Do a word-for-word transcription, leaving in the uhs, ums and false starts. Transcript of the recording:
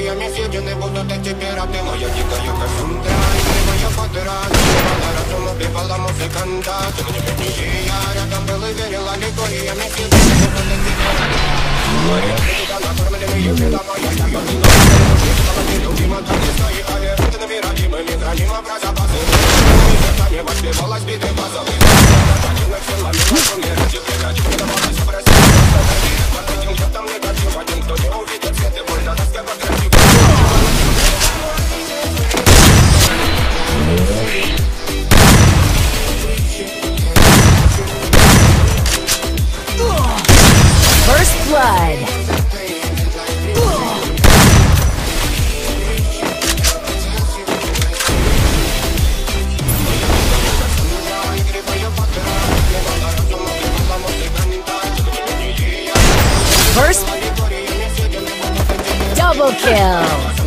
калориями съедены будут эти пираты. Моя дикая Кассандра, моя подыра, называла разум, убивала музыканта. Тем не менее я рядом был и верил, аллегориями съедены будут эти пираты. Моя книга, накормленные бедом, моя я не стала нелюбима, так не стои, а это набираемый микроним про запасы. Не воспевалась биты базовые. Один всем ломила, умирать и бегать. Не давалась простить. Маркетинг, я там не хочу. Один, кто не увидит свет, и больно раскрывать красиво. First blood. First double kill.